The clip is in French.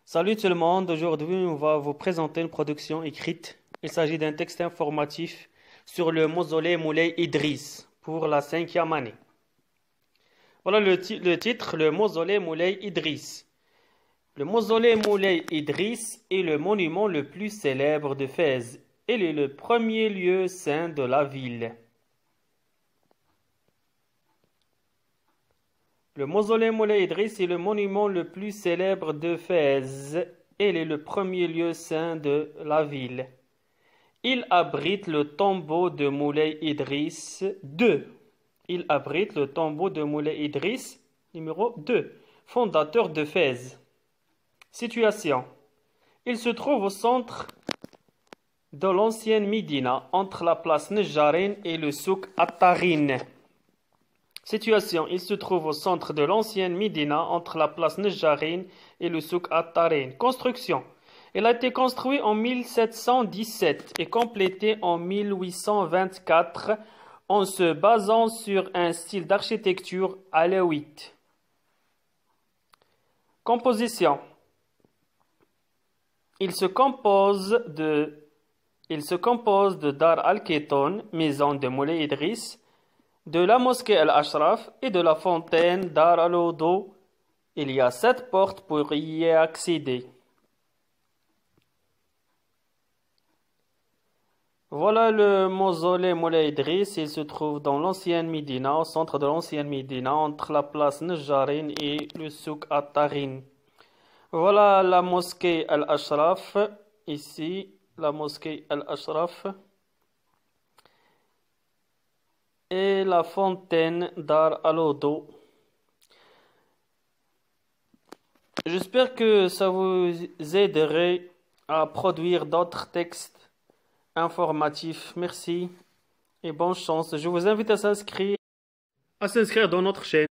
Salut tout le monde, aujourd'hui on va vous présenter une production écrite. Il s'agit d'un texte informatif sur le mausolée Moulay Idriss pour la 5e année. Voilà le titre, le mausolée Moulay Idriss. Le mausolée Moulay Idriss est le monument le plus célèbre de Fès. Il est le premier lieu saint de la ville. Le mausolée Moulay Idriss est le monument le plus célèbre de Fès. Il est le premier lieu saint de la ville. Il abrite le tombeau de Moulay Idriss II. Il abrite le tombeau de Moulay Idriss, numéro 2, fondateur de Fès. Situation. Il se trouve au centre de l'ancienne Médina, entre la place Nejarin et le souk At-Tarin. Situation. Il se trouve au centre de l'ancienne Médina, entre la place Nejarin et le souk At-Tarin. Construction. Il a été construit en 1717 et complété en 1824 en se basant sur un style d'architecture alaouite. Composition. Il se compose de Dar al-Kéton, maison de Moulay Idriss, de la mosquée Al-Ashraf et de la fontaine Dar al-Odo. Il y a 7 portes pour y accéder. Voilà le mausolée Moulay Idriss. Il se trouve dans l'ancienne Médina, au centre de l'ancienne Médina, entre la place Nejarin et le souk At-Tarin. Voilà la mosquée Al-Ashraf, ici, la mosquée Al-Ashraf. Et la fontaine Dar al-Odo. J'espère que ça vous aiderait à produire d'autres textes informatifs. Merci et bonne chance. Je vous invite à s'inscrire dans notre chaîne.